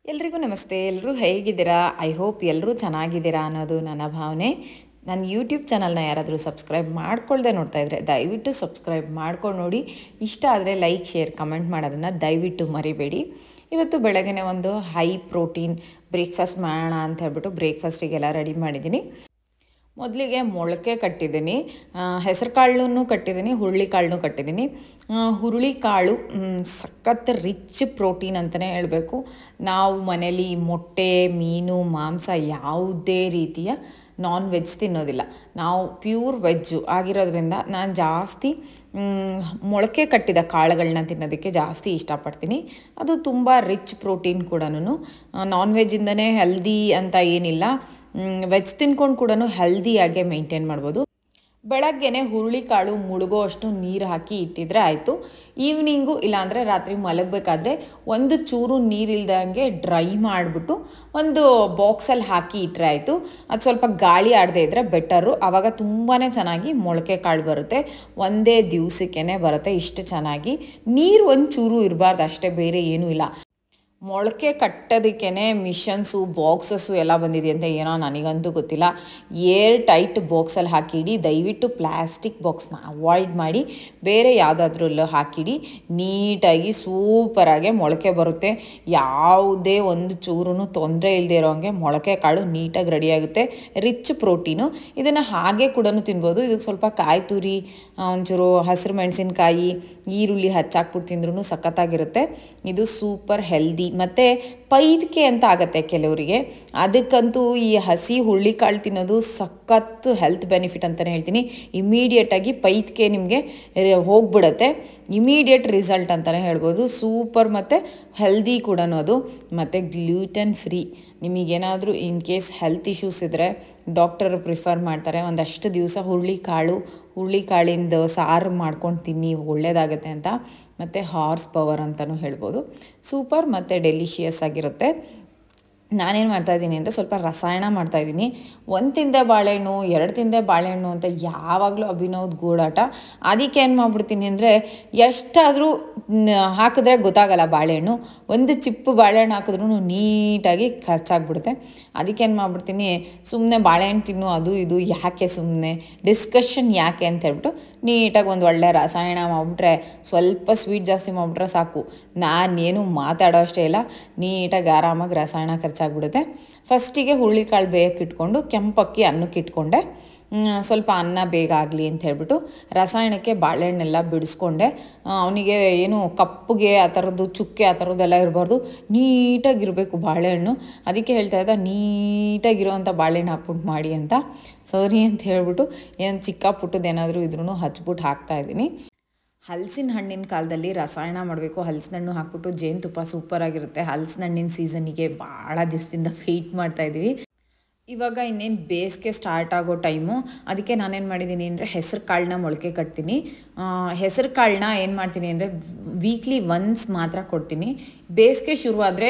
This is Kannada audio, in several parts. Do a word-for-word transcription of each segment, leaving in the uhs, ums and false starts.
ಎಲ್ರಿಗೂ ನಮಸ್ತೆ. ಎಲ್ಲರೂ ಹೇಗಿದ್ದೀರಾ? ಐ ಹೋಪ್ ಎಲ್ಲರೂ ಚೆನ್ನಾಗಿದ್ದೀರಾ ಅನ್ನೋದು ನನ್ನ ಭಾವನೆ. ನನ್ನ ಯೂಟ್ಯೂಬ್ ಚಾನಲ್ನ ಯಾರಾದರೂ ಸಬ್ಸ್ಕ್ರೈಬ್ ಮಾಡ್ಕೊಳ್ದೆ ನೋಡ್ತಾ ಇದ್ದರೆ ದಯವಿಟ್ಟು ಸಬ್ಸ್ಕ್ರೈಬ್ ಮಾಡ್ಕೊಂಡು ನೋಡಿ. ಇಷ್ಟ ಆದರೆ ಲೈಕ್, ಶೇರ್, ಕಮೆಂಟ್ ಮಾಡೋದನ್ನು ದಯವಿಟ್ಟು ಮರಿಬೇಡಿ. ಇವತ್ತು ಬೆಳಗ್ಗೆ ಒಂದು ಹೈ ಪ್ರೋಟೀನ್ ಬ್ರೇಕ್ಫಾಸ್ಟ್ ಮಾಡೋಣ ಅಂತ ಹೇಳ್ಬಿಟ್ಟು ಬ್ರೇಕ್ಫಾಸ್ಟಿಗೆಲ್ಲ ರೆಡಿ ಮಾಡಿದ್ದೀನಿ. ಮೊದಲಿಗೆ ಮೊಳಕೆ ಕಟ್ಟಿದ್ದೀನಿ, ಹೆಸರು ಕಾಳನ್ನು ಕಟ್ಟಿದ್ದೀನಿ, ಹುರುಳಿಕಾಳನ್ನು ಕಟ್ಟಿದ್ದೀನಿ. ಹುರುಳಿಕಾಳು ಸಖತ್ ರಿಚ್ ಪ್ರೋಟೀನ್ ಅಂತಲೇ ಹೇಳಬೇಕು. ನಾವು ಮನೇಲಿ ಮೊಟ್ಟೆ, ಮೀನು, ಮಾಂಸ ಯಾವುದೇ ರೀತಿಯ ನಾನ್ ವೆಜ್ ತಿನ್ನೋದಿಲ್ಲ. ನಾವು ಪ್ಯೂರ್ ವೆಜ್ಜು ಆಗಿರೋದ್ರಿಂದ ನಾನು ಜಾಸ್ತಿ ಮೊಳಕೆ ಕಟ್ಟಿದ ಕಾಳುಗಳನ್ನ ತಿನ್ನೋದಕ್ಕೆ ಜಾಸ್ತಿ ಇಷ್ಟಪಡ್ತೀನಿ. ಅದು ತುಂಬ ರಿಚ್ ಪ್ರೋಟೀನ್ ಕೂಡ. ನಾನ್ ವೆಜ್ಜಿಂದನೇ ಹೆಲ್ದಿ ಅಂತ ಏನಿಲ್ಲ, ವೆಜ್ ತಿನ್ಕೊಂಡು ಕೂಡ ಹೆಲ್ದಿಯಾಗೆ ಮೇಂಟೈನ್ ಮಾಡ್ಬೋದು. ಬೆಳಗ್ಗೆನೆ ಹುರುಳಿಕಾಳು ಮುಳುಗೋ ಅಷ್ಟು ನೀರು ಹಾಕಿ ಇಟ್ಟಿದ್ರೆ ಆಯಿತು. ಈವ್ನಿಂಗು ಇಲ್ಲಾಂದರೆ ರಾತ್ರಿ ಮಲಗಬೇಕಾದ್ರೆ ಒಂದು ಚೂರು ನೀರಿಲ್ದಂಗೆ ಡ್ರೈ ಮಾಡಿಬಿಟ್ಟು ಒಂದು ಬಾಕ್ಸಲ್ಲಿ ಹಾಕಿ ಇಟ್ಟರೆ ಆಯಿತು. ಅದು ಸ್ವಲ್ಪ ಗಾಳಿ ಆಡದೇ ಇದ್ದರೆ ಬೆಟರು. ಆವಾಗ ತುಂಬಾ ಚೆನ್ನಾಗಿ ಮೊಳಕೆ ಕಾಳು ಬರುತ್ತೆ, ಒಂದೇ ದಿವಸಕ್ಕೇ ಬರುತ್ತೆ. ಇಷ್ಟು ಚೆನ್ನಾಗಿ ನೀರು ಒಂದು ಚೂರು ಇರಬಾರ್ದು ಅಷ್ಟೇ, ಬೇರೆ ಏನೂ ಇಲ್ಲ. ಮೊಳಕೆ ಕಟ್ಟೋದಕ್ಕೇ ಮಿಷನ್ಸು, ಬಾಕ್ಸಸ್ಸು ಎಲ್ಲ ಬಂದಿದೆ ಅಂತ ಏನೋ ನನಗಂತೂ ಗೊತ್ತಿಲ್ಲ. ಏರ್ ಟೈಟ್ ಬಾಕ್ಸಲ್ಲಿ ಹಾಕಿಡಿ, ದಯವಿಟ್ಟು ಪ್ಲಾಸ್ಟಿಕ್ ಬಾಕ್ಸ್ನ ಅವಾಯ್ಡ್ ಮಾಡಿ ಬೇರೆ ಯಾವುದಾದ್ರಲ್ಲೂ ಹಾಕಿಡಿ. ನೀಟಾಗಿ ಸೂಪರಾಗೆ ಮೊಳಕೆ ಬರುತ್ತೆ. ಯಾವುದೇ ಒಂದು ಚೂರು ತೊಂದರೆ ಇಲ್ಲದೆ ಇರೋಂಗೆ ಮೊಳಕೆ ಕಾಳು ನೀಟಾಗಿ ರೆಡಿಯಾಗುತ್ತೆ. Rich protein. ಇದನ್ನು ಹಾಗೆ ಕೂಡ ತಿನ್ಬೋದು. ಇದಕ್ಕೆ ಸ್ವಲ್ಪ ಕಾಯಿ ತುರಿ, ಒಂಚೂರು ಹಸಿರು ಮೆಣಸಿನ್ಕಾಯಿ, ಈರುಳ್ಳಿ ಹಚ್ಚಾಕ್ಬಿಟ್ಟು ತಿಂದ್ರೂ ಸಖತ್ತಾಗಿರುತ್ತೆ. ಇದು ಸೂಪರ್ ಹೆಲ್ದಿ. ಮತ್ತು ಪೈದ್ಕೆ ಅಂತ ಆಗುತ್ತೆ ಕೆಲವರಿಗೆ, ಅದಕ್ಕಂತೂ ಈ ಹಸಿ ಹುರುಳಿಕಾಳು ತಿನ್ನೋದು ಸಖತ್ತು ಹೆಲ್ತ್ ಬೆನಿಫಿಟ್ ಅಂತಲೇ ಹೇಳ್ತೀನಿ. ಇಮಿಡಿಯೇಟಾಗಿ ಪೈದ್ಕೆ ನಿಮಗೆ ಹೋಗ್ಬಿಡುತ್ತೆ. ಇಮಿಡಿಯೇಟ್ ರಿಸಲ್ಟ್ ಅಂತಲೇ ಹೇಳ್ಬೋದು. ಸೂಪರ್ ಮತ್ತು ಹೆಲ್ದಿ ಕೂಡ ಅದು. ಮತ್ತು ಗ್ಲೂಟನ್ ಫ್ರೀ. ನಿಮಗೇನಾದರೂ ಇನ್ ಕೇಸ್ ಹೆಲ್ತ್ ಇಶ್ಯೂಸ್ ಇದ್ದರೆ ಡಾಕ್ಟರು ಪ್ರಿಫರ್ ಮಾಡ್ತಾರೆ ಒಂದಷ್ಟು ದಿವಸ ಹುರುಳಿಕಾಳು ಹುರುಳಿಕಾಳಿಂದ ಸಾರು ಮಾಡ್ಕೊಂಡು ತಿನ್ನಿ, ಒಳ್ಳೆಯದಾಗತ್ತೆ ಅಂತ. ಮತ್ತು ಹಾರ್ಸ್ ಪವರ್ ಅಂತಲೂ ಹೇಳ್ಬೋದು. ಸೂಪರ್ ಮತ್ತು ಡೆಲಿಷಿಯಸ್ ಆಗಿರುತ್ತೆ. ನಾನೇನು ಮಾಡ್ತಾಯಿದ್ದೀನಿ ಅಂದರೆ ಸ್ವಲ್ಪ ರಸಾಯನ ಮಾಡ್ತಾಯಿದ್ದೀನಿ. ಒಂದು ತಿಂದೆ ಬಾಳೆಹಣ್ಣು, ಎರಡು ತಿಂದೆ ಬಾಳೆಹಣ್ಣು ಅಂತ ಯಾವಾಗಲೂ ಅಭಿನವ್ದು ಗೂಡಾಟ. ಅದಕ್ಕೆ ಏನು ಮಾಡ್ಬಿಡ್ತೀನಿ ಅಂದರೆ ಎಷ್ಟಾದರೂ ಹಾಕಿದ್ರೆ ಗೊತ್ತಾಗಲ್ಲ ಬಾಳೆಹಣ್ಣು. ಒಂದು ಚಿಪ್ಪು ಬಾಳೆಹಣ್ಣು ಹಾಕಿದ್ರೂ ನೀಟಾಗಿ ಖರ್ಚಾಗ್ಬಿಡುತ್ತೆ. ಅದಕ್ಕೇನು ಮಾಡ್ಬಿಡ್ತೀನಿ, ಸುಮ್ಮನೆ ಬಾಳೆಹಣ್ಣು ತಿನ್ನು, ಅದು ಇದು ಯಾಕೆ ಸುಮ್ಮನೆ ಡಿಸ್ಕಷನ್ ಯಾಕೆ ಅಂತ ಹೇಳ್ಬಿಟ್ಟು ನೀಟಾಗಿ ಒಂದು ಒಳ್ಳೆ ರಸಾಯನ ಮಾಡಿಬಿಟ್ರೆ, ಸ್ವಲ್ಪ ಸ್ವೀಟ್ ಜಾಸ್ತಿ ಮಾಡಿಬಿಟ್ರೆ ಸಾಕು. ನಾನೇನು ಮಾತಾಡೋ ಅಷ್ಟೇ ಇಲ್ಲ, ನೀಟಾಗಿ ಆರಾಮಾಗಿ ರಸಾಯನ ಖರ್ಚಾಗ್ಬಿಡುತ್ತೆ. ಫಸ್ಟಿಗೆ ಹುರುಳಿಕಾಳು ಬೇಯಕ್ಕೆ ಇಟ್ಕೊಂಡು ಕೆಂಪಕ್ಕಿ ಅನ್ನಕ್ಕೆ ಇಟ್ಕೊಂಡೆ. ಸ್ವಲ್ಪ ಅನ್ನ ಬೇಗ ಆಗಲಿ ಅಂತ ಹೇಳ್ಬಿಟ್ಟು ರಸಾಯನಕ್ಕೆ ಬಾಳೆಹಣ್ಣೆಲ್ಲ ಬಿಡಿಸ್ಕೊಂಡೆ. ಅವನಿಗೆ ಏನು ಕಪ್ಪಗೆ ಆ ಥರದ್ದು ಚುಕ್ಕೆ ಆ ಥರದ್ದೆಲ್ಲ ಇರಬಾರ್ದು, ನೀಟಾಗಿರಬೇಕು ಬಾಳೆಹಣ್ಣು. ಅದಕ್ಕೆ ಹೇಳ್ತಾ ಇದ್ದ ನೀಟಾಗಿರೋವಂಥ ಬಾಳೆಹಣ್ಣು ಹಾಕ್ಬಿಟ್ಟು ಮಾಡಿ ಅಂತ. ಸರಿ ಅಂತ ಹೇಳ್ಬಿಟ್ಟು ಏನು ಚಿಕ್ಕ ಪುಟ್ಟದ್ದು ಏನಾದರೂ ಇದ್ರೂ ಹಚ್ಬಿಟ್ಟು ಹಾಕ್ತಾಯಿದ್ದೀನಿ. ಹಲಸಿನ ಹಣ್ಣಿನ ಕಾಲದಲ್ಲಿ ರಸಾಯನ ಮಾಡಬೇಕು. ಹಲಸಿನ ಹಣ್ಣು ಹಾಕ್ಬಿಟ್ಟು ಜೇನುತುಪ್ಪ ಸೂಪರಾಗಿರುತ್ತೆ. ಹಲಸಿನ ಹಣ್ಣಿನ ಸೀಸನಿಗೆ ಭಾಳ ದಿವಸದಿಂದ ವೆಯ್ಟ್ ಮಾಡ್ತಾಯಿದ್ದೀವಿ. ಇವಾಗ ಇನ್ನೇನು ಬೇಸಿಗೆ ಸ್ಟಾರ್ಟ್ ಆಗೋ ಟೈಮು. ಅದಕ್ಕೆ ನಾನೇನು ಮಾಡಿದ್ದೀನಿ ಅಂದರೆ ಹೆಸರು ಕಾಳನ್ನ ಮೊಳಕೆ ಕಟ್ತೀನಿ. ಹೆಸರು ಕಾಳನ್ನ ಏನು ಮಾಡ್ತೀನಿ ಅಂದರೆ ವೀಕ್ಲಿ ಒನ್ಸ್ ಮಾತ್ರ ಕೊಡ್ತೀನಿ. ಬೇಸಿಗೆ ಶುರುವಾದರೆ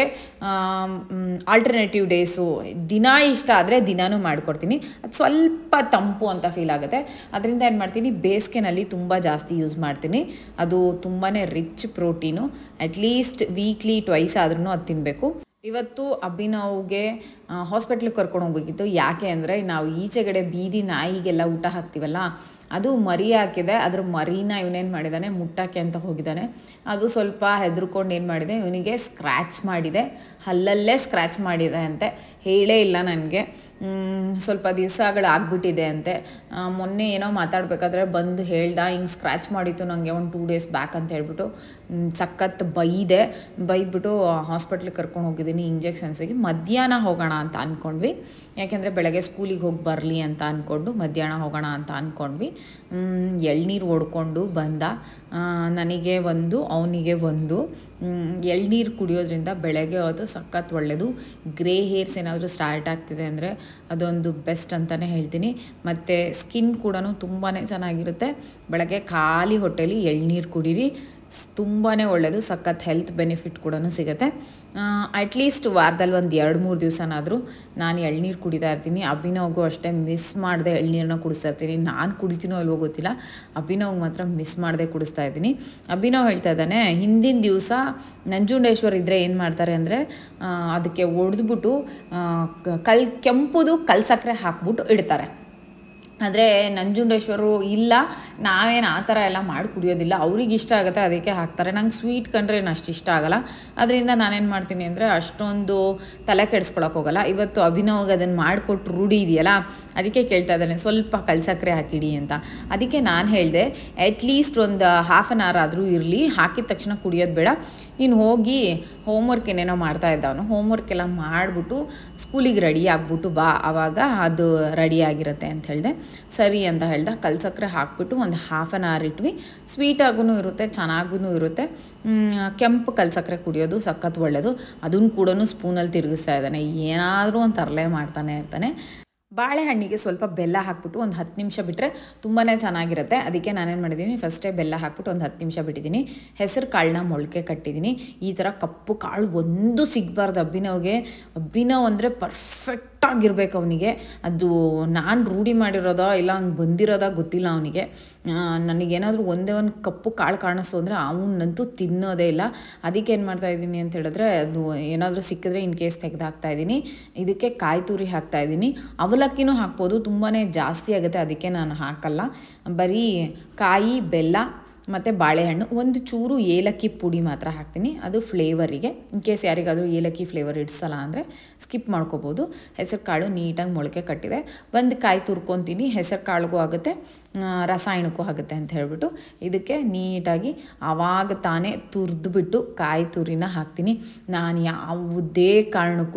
ಆಲ್ಟರ್ನೇಟಿವ್ ಡೇಸು, ದಿನ ಇಷ್ಟ ಆದರೆ ದಿನಾನೂ ಮಾಡಿಕೊಡ್ತೀನಿ. ಅದು ಸ್ವಲ್ಪ ತಂಪು ಅಂತ ಫೀಲ್ ಆಗುತ್ತೆ. ಅದರಿಂದ ಏನು ಮಾಡ್ತೀನಿ, ಬೇಸಿಗೆನಲ್ಲಿ ತುಂಬ ಜಾಸ್ತಿ ಯೂಸ್ ಮಾಡ್ತೀನಿ. ಅದು ತುಂಬಾ rich protein. At least weekly twice ಆದ್ರೂ ಅದು ತಿನ್ನಬೇಕು. ಇವತ್ತು ಅಭಿನವ್ಗೆ ಹಾಸ್ಪಿಟ್ಲಿಗೆ ಕರ್ಕೊಂಡು ಹೋಗ್ಬೇಕಿತ್ತು. ಯಾಕೆ ಅಂದರೆ ನಾವು ಈಚೆಗಡೆ ಬೀದಿ ನಾಯಿಗೆಲ್ಲ ಊಟ ಹಾಕ್ತೀವಲ್ಲ, ಅದು ಮರಿ ಹಾಕಿದೆ. ಅದ್ರ ಮರಿನ ಇವನೇನು ಮಾಡಿದ್ದಾನೆ, ಮುಟ್ಟಕ್ಕೆ ಅಂತ ಹೋಗಿದ್ದಾನೆ. ಅದು ಸ್ವಲ್ಪ ಹೆದರ್ಕೊಂಡು ಏನು ಮಾಡಿದೆ, ಇವನಿಗೆ ಸ್ಕ್ರ್ಯಾಚ್ ಮಾಡಿದೆ, ಹಲ್ಲಲ್ಲೇ ಸ್ಕ್ರ್ಯಾಚ್ ಮಾಡಿದೆ ಅಂತೆ. ಹೇಳೇ ಇಲ್ಲ ನನಗೆ. ಸ್ವಲ್ಪ ದಿವಸಗಳು ಆಗ್ಬಿಟ್ಟಿದೆ ಅಂತೆ. ಮೊನ್ನೆ ಏನೋ ಮಾತಾಡಬೇಕಾದ್ರೆ ಬಂದು ಹೇಳ್ದ, ಹಿಂಗೆ ಸ್ಕ್ರ್ಯಾಚ್ ಮಾಡಿತ್ತು ನನಗೆ ಒಂದು ಟೂ ಡೇಸ್ ಬ್ಯಾಕ್ ಅಂತ ಹೇಳ್ಬಿಟ್ಟು ಸಖತ್ ಬೈದೆ. ಬೈದ್ಬಿಟ್ಟು ಹಾಸ್ಪಿಟ್ಲಿಗೆ ಕರ್ಕೊಂಡು ಹೋಗಿದ್ದೀನಿ ಇಂಜೆಕ್ಷನ್ಸಿಗೆ. ಮಧ್ಯಾಹ್ನ ಹೋಗೋಣ ಅಂತ ಅಂದ್ಕೊಂಡ್ವಿ, ಯಾಕೆಂದರೆ ಬೆಳಗ್ಗೆ ಸ್ಕೂಲಿಗೆ ಹೋಗಿ ಬರಲಿ ಅಂತ ಅಂದ್ಕೊಂಡು ಮಧ್ಯಾಹ್ನ ಹೋಗೋಣ ಅಂತ ಅಂದ್ಕೊಂಡ್ವಿ. ಎಳ್ನೀರು ಹೊಡ್ಕೊಂಡು ಬಂದ. ನನಗೆ ಒಂದು, ಅವನಿಗೆ ಒಂದು. ಎಳ್ನೀರು ಕುಡಿಯೋದ್ರಿಂದ ಬೆಳಗ್ಗೆ ಅದು ಸಖತ್ ಒಳ್ಳೆಯದು. ಗ್ರೇ ಹೇರ್ಸ್ ಏನಾದರೂ ಸ್ಟಾರ್ಟ್ ಆಗ್ತಿದೆ ಅಂದರೆ ಅದೊಂದು ಬೆಸ್ಟ್ ಅಂತಲೇ ಹೇಳ್ತೀನಿ. ಮತ್ತು ಸ್ಕಿನ್ ಕೂಡ ತುಂಬಾ ಚೆನ್ನಾಗಿರುತ್ತೆ. ಬೆಳಗ್ಗೆ ಖಾಲಿ ಹೊಟ್ಟೆಲಿ ಎಳ್ನೀರು ಕುಡೀರಿ, ತುಂಬಾ ಒಳ್ಳೆಯದು. ಸಖತ್ ಹೆಲ್ತ್ ಬೆನಿಫಿಟ್ ಕೂಡ ಸಿಗುತ್ತೆ. ಅಟ್ಲೀಸ್ಟ್ ವಾರದಲ್ಲಿ ಒಂದು ಎರಡು ಮೂರು ದಿವಸನಾದರೂ ನಾನು ಎಳ್ನೀರು ಕುಡಿತಾ ಇರ್ತೀನಿ. ಅಭಿನವ್ಗೂ ಅಷ್ಟೇ ಮಿಸ್ ಮಾಡದೆ ಎಳ್ನೀರನ್ನ ಕುಡಿಸ್ತಾ ಇರ್ತೀನಿ. ನಾನು ಕುಡಿತೀನೋ ಅಲ್ವೋ ಗೊತ್ತಿಲ್ಲ, ಅಭಿನವ್ಗೆ ಮಾತ್ರ ಮಿಸ್ ಮಾಡದೆ ಕುಡಿಸ್ತಾ ಇದ್ದೀನಿ. ಅಭಿನವ್ ಹೇಳ್ತಾ ಇದ್ದಾನೆ, ಹಿಂದಿನ ದಿವಸ ನಂಜುಂಡೇಶ್ವರ ಇದ್ದರೆ ಏನು ಮಾಡ್ತಾರೆ ಅಂದರೆ ಅದಕ್ಕೆ ಒಡೆದ್ಬಿಟ್ಟು ಕಲ್ ಕೆಂಪುದು ಕಲ್ ಸಕ್ಕರೆ ಹಾಕ್ಬಿಟ್ಟು ಇಡ್ತಾರೆ. ಆದರೆ ನಂಜುಂಡೇಶ್ವರು ಇಲ್ಲ, ನಾವೇನು ಆ ಥರ ಎಲ್ಲ ಮಾಡಿ ಕುಡಿಯೋದಿಲ್ಲ, ಅವ್ರಿಗೆ ಇಷ್ಟ ಆಗುತ್ತೆ ಅದಕ್ಕೆ ಹಾಕ್ತಾರೆ. ನಂಗೆ ಸ್ವೀಟ್ ಕಂಡ್ರೆ ಏನು ಅಷ್ಟು ಇಷ್ಟ ಆಗೋಲ್ಲ. ಅದರಿಂದ ನಾನೇನು ಮಾಡ್ತೀನಿ ಅಂದರೆ ಅಷ್ಟೊಂದು ತಲೆ ಕೆಡಿಸ್ಕೊಳಕ್ಕೆ ಹೋಗಲ್ಲ. ಇವತ್ತು ಅಭಿನವ್ಗೆ ಅದನ್ನು ಮಾಡಿಕೊಟ್ಟು ರೂಢಿ ಇದೆಯಲ್ಲ, ಅದಕ್ಕೆ ಕೇಳ್ತಾ ಇದ್ದಾನೆ ಸ್ವಲ್ಪ ಕಲ್ಸಕ್ಕರೆ ಹಾಕಿಡಿ ಅಂತ. ಅದಕ್ಕೆ ನಾನು ಹೇಳಿದೆ, ಅಟ್ಲೀಸ್ಟ್ ಒಂದು ಹಾಫ್ ಆನ್ ಅವರ್ ಆದರೂ ಇರಲಿ, ಹಾಕಿದ ತಕ್ಷಣ ಕುಡಿಯೋದು ಬೇಡ, ನೀನು ಹೋಗಿ ಹೋಮ್ವರ್ಕ್ ಏನೇನೋ ಮಾಡ್ತಾ ಇದ್ದವನು ಹೋಮ್ವರ್ಕ್ ಎಲ್ಲ ಮಾಡಿಬಿಟ್ಟು ಸ್ಕೂಲಿಗೆ ರೆಡಿ ಆಗಿಬಿಟ್ಟು ಬಾ, ಆವಾಗ ಅದು ರೆಡಿ ಆಗಿರುತ್ತೆ ಅಂತ ಹೇಳಿದೆ. ಸರಿ ಅಂತ ಹೇಳ್ದೆ. ಕಲ್ಸಕ್ಕರೆ ಹಾಕ್ಬಿಟ್ಟು ಒಂದು ಹಾಫ್ ಆನ್ ಅವರ್ ಇಟ್ವಿ. ಸ್ವೀಟಾಗೂ ಇರುತ್ತೆ, ಚೆನ್ನಾಗೂ ಇರುತ್ತೆ. ಕೆಂಪು ಕಲ್ಸಕ್ಕರೆ ಕುಡಿಯೋದು ಸಖತ್ ಒಳ್ಳೆಯದು. ಅದನ್ನು ಕೂಡ ಸ್ಪೂನಲ್ಲಿ ತಿರುಗಿಸ್ತಾ ಇದ್ದಾನೆ, ಏನಾದರೂ ಒಂದು ತರಲೆ ಮಾಡ್ತಾನೆ ಇರ್ತಾನೆ. ಬಾಳೆಹಣ್ಣಿಗೆ ಸ್ವಲ್ಪ ಬೆಲ್ಲ ಹಾಕ್ಬಿಟ್ಟು ಒಂದು ಹತ್ತು ನಿಮಿಷ ಬಿಟ್ಟರೆ ತುಂಬಾ ಚೆನ್ನಾಗಿರುತ್ತೆ. ಅದಕ್ಕೆ ನಾನೇನು ಮಾಡಿದ್ದೀನಿ, ಫಸ್ಟೇ ಬೆಲ್ಲ ಹಾಕ್ಬಿಟ್ಟು ಒಂದು ಹತ್ತು ನಿಮಿಷ ಬಿಟ್ಟಿದ್ದೀನಿ. ಹೆಸರು ಕಾಳನ್ನ ಮೊಳಕೆ ಕಟ್ಟಿದ್ದೀನಿ. ಈ ಥರ ಕಪ್ಪು ಕಾಳು ಒಂದು ಸಿಗಬಾರ್ದು ಅಭಿನವ್ಗೆ. ಅಭಿನವ್ ಅಂದರೆ ಪರ್ಫೆಕ್ಟ್ ಆಗಿರ್ಬೇಕು ಅವನಿಗೆ. ಅದು ನಾನು ರೂಢಿ ಮಾಡಿರೋದೋ ಇಲ್ಲ ಹಂಗೆ ಬಂದಿರೋದೋ ಗೊತ್ತಿಲ್ಲ ಅವನಿಗೆ. ನನಗೇನಾದರೂ ಒಂದೇ ಒಂದು ಕಪ್ಪು ಕಾಳು ಕಾಣಿಸ್ತು ಅಂದರೆ ಅವನಂತೂ ತಿನ್ನೋದೇ ಇಲ್ಲ. ಅದಕ್ಕೆ ಏನು ಮಾಡ್ತಾಯಿದ್ದೀನಿ ಅಂತ ಹೇಳಿದ್ರೆ, ಅದು ಏನಾದರೂ ಸಿಕ್ಕಿದ್ರೆ ಇನ್ ಕೇಸ್ ತೆಗೆದಾಕ್ತಾಯಿದ್ದೀನಿ. ಇದಕ್ಕೆ ಕಾಯಿ ತುರಿ ಹಾಕ್ತಾಯಿದ್ದೀನಿ. ಅವಲಕ್ಕಿನೂ ಹಾಕ್ಬೋದು, ತುಂಬಾ ಜಾಸ್ತಿ ಆಗುತ್ತೆ, ಅದಕ್ಕೆ ನಾನು ಹಾಕಲ್ಲ. ಬರೀ ಕಾಯಿ, ಬೆಲ್ಲ ಮತ್ತು ಬಾಳೆಹಣ್ಣು, ಒಂದು ಚೂರು ಏಲಕ್ಕಿ ಪುಡಿ ಮಾತ್ರ ಹಾಕ್ತೀನಿ, ಅದು ಫ್ಲೇವರಿಗೆ. ಇನ್ ಕೇಸ್ ಯಾರಿಗಾದರೂ ಏಲಕ್ಕಿ ಫ್ಲೇವರ್ ಇಡ್ಸಲ್ಲ ಅಂದರೆ ಸ್ಕಿಪ್ ಮಾಡ್ಕೋಬೋದು. ಹೆಸರು ಕಾಳು ನೀಟಾಗಿ ಮೊಳಕೆ ಕಟ್ಟಿದೆ. ಒಂದು ಕಾಯಿ ತುರ್ಕೊತೀನಿ, ಹೆಸರು ಕಾಳಿಗೂ ಆಗುತ್ತೆ, ರಸಾಯನಕ್ಕೂ ಆಗುತ್ತೆ ಅಂತ ಹೇಳ್ಬಿಟ್ಟು ಇದಕ್ಕೆ ನೀಟಾಗಿ ಆವಾಗ ತಾನೇ ತುರಿದ್ಬಿಟ್ಟು ಕಾಯಿ ತುರಿನ ಹಾಕ್ತೀನಿ. ನಾನು ಯಾವುದೇ ಕಾರಣಕ್ಕೂ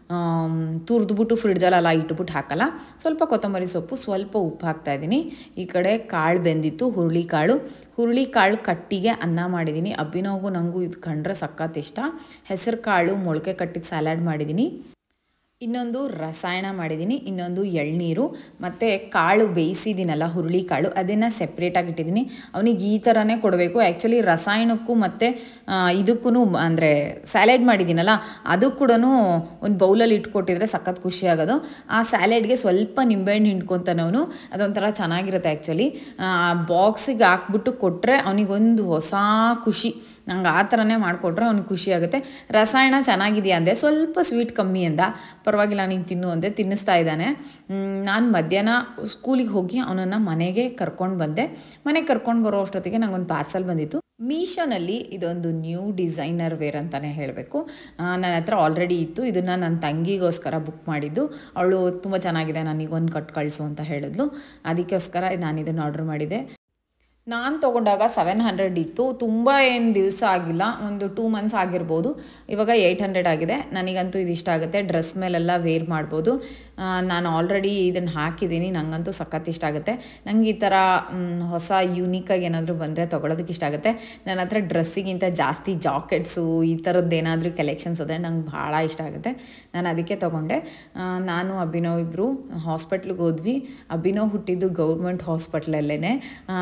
ತುರಿದ್ಬಿಟ್ಟು ಫ್ರಿಡ್ಜಲ್ಲೆಲ್ಲ ಇಟ್ಬಿಟ್ಟು ಹಾಕಲ್ಲ. ಸ್ವಲ್ಪ ಕೊತ್ತಂಬರಿ ಸೊಪ್ಪು, ಸ್ವಲ್ಪ ಉಪ್ಪು ಹಾಕ್ತಾಯಿದ್ದೀನಿ. ಈ ಕಡೆ ಕಾಳು ಬೆಂದಿತ್ತು, ಹುರುಳಿ ಕಾಳು ಹುರುಳಿ ಕಾಳು ಕಟ್ಟಿಗೆ ಅನ್ನ ಮಾಡಿದ್ದೀನಿ. ಅಭಿನವ್ಗೂ ನನಗೂ ಇದು ಕಂಡ್ರೆ ಸಖತ್ ಇಷ್ಟ. ಹೆಸರು ಕಾಳು ಮೊಳಕೆ ಕಟ್ಟಿದ ಸ್ಯಾಲಾಡ್ ಮಾಡಿದ್ದೀನಿ. ಇನ್ನೊಂದು ರಸಾಯನ ಮಾಡಿದ್ದೀನಿ, ಇನ್ನೊಂದು ಎಳ್ನೀರು, ಮತ್ತು ಕಾಳು ಬೇಯಿಸಿದ್ದೀನಲ್ಲ ಹುರುಳಿ ಕಾಳು, ಅದನ್ನು ಸೆಪ್ರೇಟಾಗಿ ಇಟ್ಟಿದ್ದೀನಿ. ಅವನಿಗೆ ಈ ಥರನೇ ಕೊಡಬೇಕು. ಆ್ಯಕ್ಚುಲಿ ರಸಾಯನಕ್ಕೂ ಮತ್ತು ಇದಕ್ಕೂ ಅಂದರೆ ಸ್ಯಾಲೆಡ್ ಮಾಡಿದ್ದೀನಲ್ಲ ಅದು ಕೂಡ ಒಂದು ಬೌಲಲ್ಲಿ ಇಟ್ಕೊಟ್ಟಿದ್ರೆ ಸಖತ್ ಖುಷಿ ಆಗೋದು. ಆ ಸ್ಯಾಲೆಡ್ಗೆ ಸ್ವಲ್ಪ ನಿಂಬೆಹಣ್ಣು ಹಿಂಡ್ಕೊತಾನೆ ಅವನು, ಅದೊಂಥರ ಚೆನ್ನಾಗಿರುತ್ತೆ. ಆ್ಯಕ್ಚುಲಿ ಬಾಕ್ಸಿಗೆ ಹಾಕ್ಬಿಟ್ಟು ಕೊಟ್ಟರೆ ಅವನಿಗೊಂದು ಹೊಸ ಖುಷಿ. ನಂಗೆ ಆ ಥರನೇ ಮಾಡಿಕೊಟ್ರೆ ಅವ್ನಿಗೆ ಖುಷಿ ಆಗುತ್ತೆ. ರಸಾಯನ ಚೆನ್ನಾಗಿದೆಯಾ ಅಂದೆ, ಸ್ವಲ್ಪ ಸ್ವೀಟ್ ಕಮ್ಮಿ ಅಂದ. ಪರವಾಗಿಲ್ಲ ನೀನು ತಿನ್ನು ಅಂದೆ, ತಿನ್ನಿಸ್ತಾ ಇದ್ದಾನೆ. ನಾನು ಮಧ್ಯಾಹ್ನ ಸ್ಕೂಲಿಗೆ ಹೋಗಿ ಅವನನ್ನು ಮನೆಗೆ ಕರ್ಕೊಂಡು ಬಂದೆ. ಮನೆಗೆ ಕರ್ಕೊಂಡು ಬರೋ ಅಷ್ಟೊತ್ತಿಗೆ ನಂಗೊಂದು ಪಾರ್ಸಲ್ ಬಂದಿತ್ತು. ಮೀಶೋನಲ್ಲಿ ಇದೊಂದು ನ್ಯೂ ಡಿಸೈನರ್ ವೇರ್ ಅಂತಲೇ ಹೇಳಬೇಕು. ನನ್ನ ಹತ್ರ ಆಲ್ರೆಡಿ ಇತ್ತು. ಇದನ್ನು ನನ್ನ ತಂಗಿಗೋಸ್ಕರ ಬುಕ್ ಮಾಡಿದ್ದು. ಅವಳು ತುಂಬ ಚೆನ್ನಾಗಿದೆ, ನನಗೊಂದು ಕಟ್ ಕಳಿಸು ಅಂತ ಹೇಳಿದ್ಲು. ಅದಕ್ಕೋಸ್ಕರ ನಾನು ಇದನ್ನು ಆರ್ಡ್ರ್ ಮಾಡಿದೆ. ನಾನು ತೊಗೊಂಡಾಗ ಸೆವೆನ್ ಹಂಡ್ರೆಡ್ ಇತ್ತು. ತುಂಬ ಏನು ದಿವಸ ಆಗಿಲ್ಲ, ಒಂದು ಟೂ ಮಂತ್ಸ್ ಆಗಿರ್ಬೋದು. ಇವಾಗ ಏಯ್ಟ್ ಹಂಡ್ರೆಡ್ ಆಗಿದೆ. ನನಗಂತೂ ಇದು ಇಷ್ಟ ಆಗುತ್ತೆ, ಡ್ರೆಸ್ ಮೇಲೆಲ್ಲ ವೇರ್ ಮಾಡ್ಬೋದು. ನಾನು ಆಲ್ರೆಡಿ ಇದನ್ನು ಹಾಕಿದ್ದೀನಿ, ನನಗಂತೂ ಸಖತ್ ಇಷ್ಟ ಆಗುತ್ತೆ. ನಂಗೆ ಈ ಥರ ಹೊಸ ಯೂನಿಕಾಗಿ ಏನಾದರೂ ಬಂದರೆ ತೊಗೊಳೋದಕ್ಕೆ ಇಷ್ಟ ಆಗುತ್ತೆ. ನನ್ನ ಹತ್ರ ಡ್ರೆಸ್ಸಿಗಿಂತ ಜಾಸ್ತಿ ಜಾಕೆಟ್ಸು ಈ ಥರದ್ದು ಏನಾದರೂ ಕಲೆಕ್ಷನ್ಸ್ ಅದೇ ನಂಗೆ ಭಾಳ ಇಷ್ಟ ಆಗುತ್ತೆ. ನಾನು ಅದಕ್ಕೆ ತೊಗೊಂಡೆ. ನಾನು ಅಭಿನವ್ ಇಬ್ಬರು ಹಾಸ್ಪಿಟ್ಲಿಗೆ ಹೋದ್ವಿ. ಅಭಿನವ್ ಹುಟ್ಟಿದ್ದು ಗೌರ್ಮೆಂಟ್ ಹಾಸ್ಪಿಟ್ಲಲ್ಲೇ.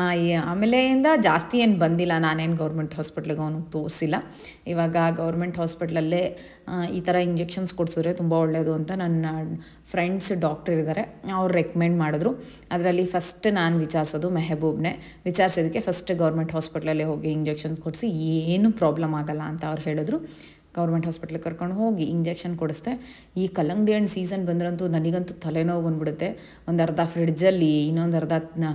ಆಮೇಲೆಯಿಂದ ಜಾಸ್ತಿ ಏನು ಬಂದಿಲ್ಲ, ನಾನೇನು ಗೌರ್ಮೆಂಟ್ ಹಾಸ್ಪಿಟ್ಲಿಗೆ ಅವನು ತೋರಿಸಿಲ್ಲ. ಇವಾಗ ಗೌರ್ಮೆಂಟ್ ಹಾಸ್ಪಿಟ್ಲಲ್ಲೇ ಈ ಥರ ಇಂಜೆಕ್ಷನ್ಸ್ ಕೊಡಿಸಿದ್ರೆ ತುಂಬ ಒಳ್ಳೆಯದು ಅಂತ ನನ್ನ ಫ್ರೆಂಡ್ಸ್ ಡಾಕ್ಟರ್ ಇದ್ದಾರೆ, ಅವ್ರು ರೆಕಮೆಂಡ್ ಮಾಡಿದ್ರು. ಅದರಲ್ಲಿ ಫಸ್ಟ್ ನಾನು ವಿಚಾರಿಸೋದು ಮೆಹಬೂಬ್ನೇ. ವಿಚಾರಿಸೋದಕ್ಕೆ ಫಸ್ಟ್ ಗೌರ್ಮೆಂಟ್ ಹಾಸ್ಪಿಟ್ಲಲ್ಲೇ ಹೋಗಿ ಇಂಜೆಕ್ಷನ್ಸ್ ಕೊಡಿಸಿ ಏನೂ ಪ್ರಾಬ್ಲಮ್ ಆಗೋಲ್ಲ ಅಂತ ಅವ್ರು ಹೇಳಿದ್ರು. ಗೌರ್ಮೆಂಟ್ ಹಾಸ್ಪಿಟ್ಲಿಗೆ ಕರ್ಕೊಂಡು ಹೋಗಿ ಇಂಜೆಕ್ಷನ್ ಕೊಡಿಸ್ದೆ. ಈ ಕಲ್ಲಂಗಡಿ ಹಣ್ಣು ಸೀಸನ್ ಬಂದ್ರಂತೂ ನನಗಂತೂ ತಲೆನೋವು ಬಂದ್ಬಿಡುತ್ತೆ. ಒಂದು ಅರ್ಧ ಫ್ರಿಡ್ಜಲ್ಲಿ, ಇನ್ನೊಂದು ಅರ್ಧ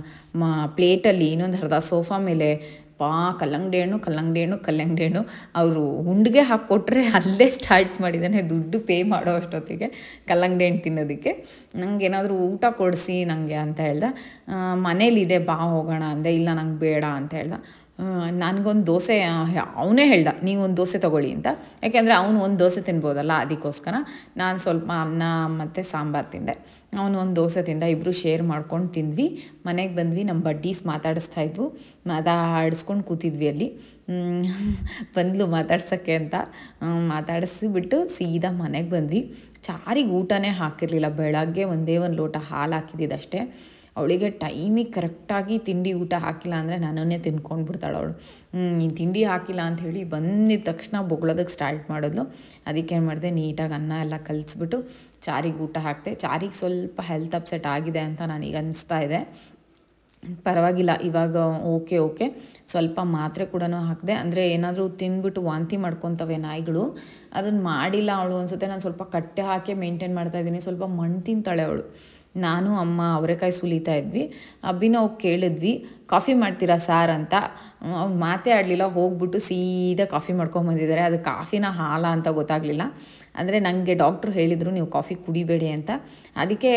ಮ ಪ್ಲೇಟಲ್ಲಿ, ಇನ್ನೊಂದು ಅರ್ಧ ಸೋಫಾ ಮೇಲೆ ಪಾ ಕಲ್ಲಂಗಡಿ ಹಣ್ಣು ಕಲ್ಲಂಗಡಿ ಹಣ್ಣು ಕಲ್ಲಂಗಡಿ ಹಣ್ಣು. ಅವರು ಉಂಡಿಗೆ ಹಾಕ್ಕೊಟ್ರೆ ಅಲ್ಲೇ ಸ್ಟಾರ್ಟ್ ಮಾಡಿದ್ದಾನೆ ದುಡ್ಡು ಪೇ ಮಾಡೋ ಅಷ್ಟೊತ್ತಿಗೆ ಕಲ್ಲಂಗಡಿ ಹಣ್ಣು ತಿನ್ನೋದಕ್ಕೆ. ನಂಗೆ ಏನಾದರೂ ಊಟ ಕೊಡಿಸಿ ನನಗೆ ಅಂತ ಹೇಳ್ದೆ. ಮನೇಲಿದೆ ಬಾ ಹೋಗೋಣ ಅಂದೆ. ಇಲ್ಲ ನಂಗೆ ಬೇಡ ಅಂತ ಹೇಳ್ದೆ. ನನಗೊಂದು ದೋಸೆ ಅವನೇ ಹೇಳ್ದ, ನೀವೊಂದು ದೋಸೆ ತೊಗೊಳ್ಳಿ ಅಂತ. ಯಾಕೆಂದರೆ ಅವನು ಒಂದು ದೋಸೆ ತಿನ್ಬೋದಲ್ಲ, ಅದಕ್ಕೋಸ್ಕರ ನಾನು ಸ್ವಲ್ಪ ಅನ್ನ ಮತ್ತು ಸಾಂಬಾರು ತಿಂದೆ. ಅವನು ಒಂದು ದೋಸೆ ತಿಂದ. ಇಬ್ಬರು ಶೇರ್ ಮಾಡ್ಕೊಂಡು ತಿಂದ್ವಿ. ಮನೆಗೆ ಬಂದ್ವಿ. ನಮ್ಮ ಬಡ್ಡೀಸ್ ಮಾತಾಡಿಸ್ತಾ ಇದ್ವು, ಮಾತಾಡಿಸ್ಕೊಂಡು ಕೂತಿದ್ವಿ ಅಲ್ಲಿ. ಬಂದ್ಲು ಮಾತಾಡ್ಸೋಕ್ಕೆ ಅಂತ. ಮಾತಾಡಿಸಿಬಿಟ್ಟು ಸೀದಾ ಮನೆಗೆ ಬಂದ್ವಿ. ಚಾರಿಗೆ ಊಟನೇ ಹಾಕಿರಲಿಲ್ಲ. ಬೆಳಗ್ಗೆ ಒಂದೇ ಒಂದು ಲೋಟ ಹಾಲು ಹಾಕಿದ್ದಿದ್ದಷ್ಟೇ. ಅವಳಿಗೆ ಟೈಮಿಗೆ ಕರೆಕ್ಟಾಗಿ ತಿಂಡಿ ಊಟ ಹಾಕಿಲ್ಲ ಅಂದರೆ ನನ್ನನ್ನೇ ತಿನ್ಕೊಂಡು ಬಿಡ್ತಾಳೆ ಅವಳು. ನೀನು ತಿಂಡಿ ಹಾಕಿಲ್ಲ ಅಂಥೇಳಿ ಬಂದಿದ್ದ ತಕ್ಷಣ ಬೊಗಳೋದಕ್ಕೆ ಸ್ಟಾರ್ಟ್ ಮಾಡಿದ್ಲು. ಅದಕ್ಕೇನು ಮಾಡಿದೆ, ನೀಟಾಗಿ ಅನ್ನ ಎಲ್ಲ ಕಲಿಸ್ಬಿಟ್ಟು ಚಾರಿಗೆ ಊಟ ಹಾಕಿದೆ. ಚಾರಿಗೆ ಸ್ವಲ್ಪ ಹೆಲ್ತ್ ಅಪ್ಸೆಟ್ ಆಗಿದೆ ಅಂತ ನನಗೆ ಅನಿಸ್ತಾ ಇದೆ. ಪರವಾಗಿಲ್ಲ, ಇವಾಗ ಓಕೆ ಓಕೆ ಸ್ವಲ್ಪ ಮಾತ್ರೆ ಕೂಡ ಹಾಕಿದೆ. ಅಂದರೆ ಏನಾದರೂ ತಿಂದ್ಬಿಟ್ಟು ವಾಂತಿ ಮಾಡ್ಕೊತವೆ ನಾಯಿಗಳು, ಅದನ್ನು ಮಾಡಿಲ್ಲ ಅವಳು ಅನಿಸುತ್ತೆ. ನಾನು ಸ್ವಲ್ಪ ಕಟ್ಟೆ ಹಾಕಿ ಮೇಂಟೈನ್ ಮಾಡ್ತಾಯಿದ್ದೀನಿ. ಸ್ವಲ್ಪ ಮಣ್ಣು ತಿಂತಾಳೆ ಅವಳು. ನಾನು ಅಮ್ಮ ಅವರೆಕಾಯಿ ಸುಲಿತಾ ಇದ್ವಿ. ಅಭಿನವ್ ಕೇಳಿದ್ವಿ, ಕಾಫಿ ಮಾಡ್ತೀರಾ ಸಾರ್ ಅಂತ. ಅವ್ನು ಮಾತೇ ಆಡಲಿಲ್ಲ, ಹೋಗ್ಬಿಟ್ಟು ಸೀದಾ ಕಾಫಿ ಮಾಡ್ಕೊಂಬಂದಿದ್ದಾರೆ. ಅದು ಕಾಫಿನ ಹಾಲ ಅಂತ ಗೊತ್ತಾಗಲಿಲ್ಲ. ಅಂದರೆ ನನಗೆ ಡಾಕ್ಟ್ರು ಹೇಳಿದರು ನೀವು ಕಾಫಿ ಕುಡಿಬೇಡಿ ಅಂತ. ಅದಕ್ಕೆ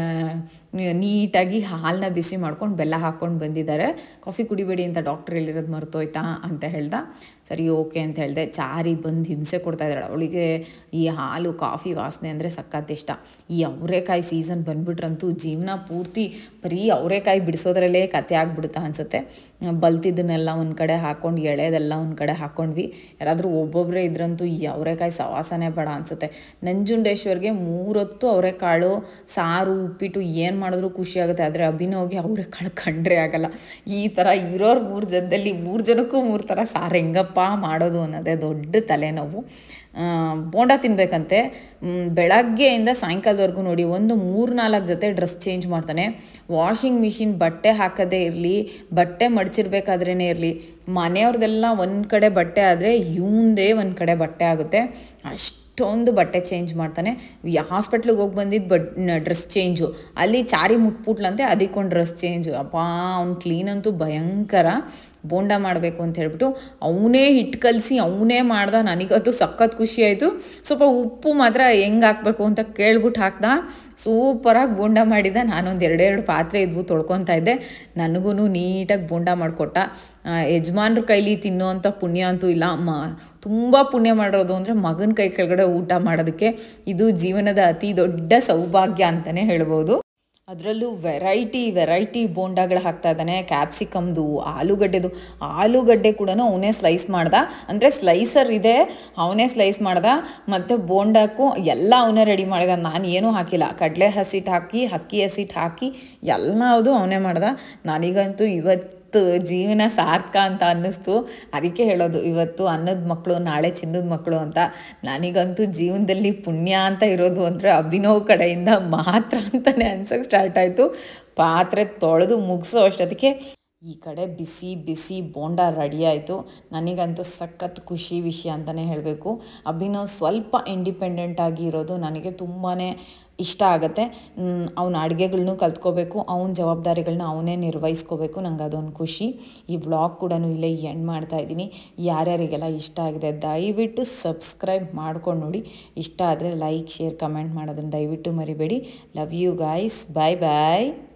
ನೀಟಾಗಿ ಹಾಲನ್ನ ಬಿಸಿ ಮಾಡ್ಕೊಂಡು ಬೆಲ್ಲ ಹಾಕ್ಕೊಂಡು ಬಂದಿದ್ದಾರೆ. ಕಾಫಿ ಕುಡಿಬೇಡಿ ಅಂತ ಡಾಕ್ಟ್ರು ಹೇಳಿರೋದು ಮರ್ತೋಯ್ತಾ ಅಂತ ಹೇಳ್ದೆ. ಸರಿ ಓಕೆ ಅಂತ ಹೇಳಿದೆ. ಚಾರಿ ಬಂದು ಹಿಂಸೆ ಕೊಡ್ತಾಯಿದ್ದಾಳೆ. ಅವಳಿಗೆ ಈ ಹಾಲು ಕಾಫಿ ವಾಸನೆ ಅಂದರೆ ಸಖತ್ ಇಷ್ಟ. ಈ ಅವರೆಕಾಯಿ ಸೀಸನ್ ಬಂದುಬಿಟ್ರಂತೂ ಜೀವನ ಪೂರ್ತಿ ಬರೀ ಅವರೆಕಾಯಿ ಬಿಡಿಸೋದ್ರಲ್ಲೇ ಕತೆ ಆಗಿಬಿಡುತ್ತಾ ಅನಿಸುತ್ತೆ. ಬಲ್ತಿದ್ದನ್ನೆಲ್ಲ ಒಂದು ಕಡೆ ಹಾಕ್ಕೊಂಡು ಎಳೆದೆಲ್ಲ ಒಂದು ಕಡೆ ಹಾಕ್ಕೊಂಡ್ವಿ. ಯಾರಾದರೂ ಒಬ್ಬೊಬ್ಬರೇ ಇದ್ರಂತೂ ಈ ಅವರೆಕಾಯಿ ಸವಾಸನೆ ಬೇಡ ಅನಿಸುತ್ತೆ. ನಂಜುಂಡೇಶ್ವರ್ಗೆ ಮೂರೊತ್ತು ಅವರೆಕಾಳು ಸಾರು ಉಪ್ಪಿಟ್ಟು ಏನು ಮಾಡಿದ್ರೂ ಖುಷಿಯಾಗುತ್ತೆ. ಆದರೆ ಅಭಿನವ್ಗೆ ಅವರೆಕಾಳು ಕಂಡ್ರೆ ಆಗಲ್ಲ. ಈ ಥರ ಇರೋರು ಮೂರು ಜನದಲ್ಲಿ ಮೂರು ಜನಕ್ಕೂ ಮೂರು ಥರ ಸಾರು ಹೆಂಗಪ್ಪ ಮಾಡೋದು ಅನ್ನೋದೇ ದೊಡ್ಡ ತಲೆನೋವು. ಬೋಂಡ ತಿನ್ನಬೇಕಂತೆ. ಬೆಳಗ್ಗೆಯಿಂದ ಸಾಯಂಕಾಲದವರೆಗೂ ನೋಡಿ ಒಂದು ಮೂರು ನಾಲ್ಕು ಜೊತೆ ಡ್ರೆಸ್ ಚೇಂಜ್ ಮಾಡ್ತಾನೆ. ವಾಷಿಂಗ್ ಮಿಷಿನ್ ಬಟ್ಟೆ ಹಾಕೋದೇ ಇರಲಿ, ಬಟ್ಟೆ ಮಡಚಿರ್ಬೇಕಾದ್ರೇ ಇರಲಿ, ಮನೆಯವ್ರದ್ದೆಲ್ಲ ಒಂದು ಕಡೆ ಬಟ್ಟೆ ಆದರೆ ಇವಂದೇ ಒಂದು ಕಡೆ ಬಟ್ಟೆ ಆಗುತ್ತೆ. ಅಷ್ಟು ಅಷ್ಟೊಂದು ಬಟ್ಟೆ ಚೇಂಜ್ ಮಾಡ್ತಾನೆ. ಹಾಸ್ಪಿಟ್ಲಿಗೆ ಹೋಗಿ ಬಂದಿದ್ದು ಬಟ್ ಡ್ರೆಸ್ ಚೇಂಜು, ಅಲ್ಲಿ ಚಾರಿ ಮುಟ್ಬಿಟ್ಲಂತೆ, ಅದಕ್ಕೊಂದು ಡ್ರೆಸ್ ಚೇಂಜು. ಅಪ್ಪ ಅವ್ನು ಕ್ಲೀನ್ ಅಂತೂ ಭಯಂಕರ. ಬೋಂಡ ಮಾಡಬೇಕು ಅಂತ ಹೇಳ್ಬಿಟ್ಟು ಅವನೇ ಹಿಟ್ಟು ಕಲಸಿ ಅವನೇ ಮಾಡ್ದ. ನನಗಂತೂ ಸಖತ್ ಖುಷಿ ಆಯಿತು. ಸ್ವಲ್ಪ ಉಪ್ಪು ಮಾತ್ರ ಹೆಂಗೆ ಹಾಕಬೇಕು ಅಂತ ಕೇಳ್ಬಿಟ್ಟು ಹಾಕ್ದ. ಸೂಪರಾಗಿ ಬೋಂಡ ಮಾಡಿದ. ನಾನೊಂದು ಎರಡೆರಡು ಪಾತ್ರೆ ಇದ್ವು ತೊಳ್ಕೊತಾ ಇದ್ದೆ. ನನಗೂ ನೀಟಾಗಿ ಬೋಂಡ ಮಾಡಿಕೊಟ್ಟ. ಯಜಮಾನ್ರ ಕೈಲಿ ತಿನ್ನೋವಂಥ ಪುಣ್ಯ ಅಂತೂ ಇಲ್ಲ. ಮ ತುಂಬ ಪುಣ್ಯ ಮಾಡೋದು ಅಂದರೆ ಮಗನ ಕೈ ಕೆಳಗಡೆ ಊಟ ಮಾಡೋದಕ್ಕೆ ಇದು ಜೀವನದ ಅತಿ ದೊಡ್ಡ ಸೌಭಾಗ್ಯ ಅಂತಲೇ ಹೇಳ್ಬೋದು. ಅದರಲ್ಲೂ ವೆರೈಟಿ ವೆರೈಟಿ ಬೋಂಡಾಗಳು ಹಾಕ್ತಾ ಇದ್ದಾನೆ. ಕ್ಯಾಪ್ಸಿಕಮ್ದು, ಆಲೂಗಡ್ಡೆದು. ಆಲೂಗಡ್ಡೆ ಕೂಡ ಅವನೇ ಸ್ಲೈಸ್ ಮಾಡ್ದ. ಅಂದರೆ ಸ್ಲೈಸರ್ ಇದೆ, ಅವನೇ ಸ್ಲೈಸ್ ಮಾಡ್ದ. ಮತ್ತು ಬೋಂಡಕ್ಕೂ ಎಲ್ಲ ಅವನೇ ರೆಡಿ ಮಾಡಿದ. ನಾನು ಏನೂ ಹಾಕಿಲ್ಲ. ಕಡಲೆ ಹಸಿಟ್ಟು ಹಾಕಿ, ಅಕ್ಕಿ ಹಸಿಟ್ಟು ಹಾಕಿ ಎಲ್ಲವುದು ಅವನೇ ಮಾಡ್ದ. ನನಗಂತೂ ಇವತ್ತು ಜೀವನ ಸಾರ್ಥಕ ಅಂತ ಅನ್ನಿಸ್ತು. ಅದಕ್ಕೆ ಹೇಳೋದು ಇವತ್ತು ಅನ್ನದ ಮಕ್ಕಳು ನಾಳೆ ಚಿನ್ನದ ಮಕ್ಕಳು ಅಂತ. ನನಗಂತೂ ಜೀವನದಲ್ಲಿ ಪುಣ್ಯ ಅಂತ ಇರೋದು ಅಂದರೆ ಅಭಿನವ್ ಕಡೆಯಿಂದ ಮಾತ್ರ ಅಂತಲೇ ಅನ್ಸೋಕ್ಕೆ ಸ್ಟಾರ್ಟ್ ಆಯಿತು. ಪಾತ್ರೆ ತೊಳೆದು ಮುಗಿಸೋ ಅಷ್ಟೊತ್ತಿಗೆ ಈ ಕಡೆ ಬಿಸಿ ಬಿಸಿ ಬೋಂಡ ರೆಡಿ ಆಯಿತು. ನನಗಂತೂ ಸಖತ್ ಖುಷಿ ವಿಷಯ ಅಂತಲೇ ಹೇಳಬೇಕು. ಅಭಿನವ್ ಸ್ವಲ್ಪ ಇಂಡಿಪೆಂಡೆಂಟಾಗಿ ಇರೋದು ನನಗೆ ತುಂಬಾ ಇಷ್ಟ ಆಗುತ್ತೆ. ಅವನ ಅಡುಗೆಗಳ್ನೂ ಕಲ್ತ್ಕೋಬೇಕು, ಅವನ ಜವಾಬ್ದಾರಿಗಳನ್ನ ಅವನೇ ನಿರ್ವಹಿಸ್ಕೋಬೇಕು. ನಂಗೆ ಅದೊಂದು ಖುಷಿ. ಈ ವ್ಲಾಗ್ ಕೂಡ ಇಲ್ಲೇ ಎಂಡ್ ಮಾಡ್ತಾಯಿದ್ದೀನಿ. ಯಾರ್ಯಾರಿಗೆಲ್ಲ ಇಷ್ಟ ಆಗಿದೆ ದಯವಿಟ್ಟು ಸಬ್ಸ್ಕ್ರೈಬ್ ಮಾಡ್ಕೊಂಡು ನೋಡಿ. ಇಷ್ಟ ಆದರೆ ಲೈಕ್ ಶೇರ್ ಕಮೆಂಟ್ ಮಾಡೋದನ್ನು ದಯವಿಟ್ಟು ಮರಿಬೇಡಿ. Love you guys. Bye bye.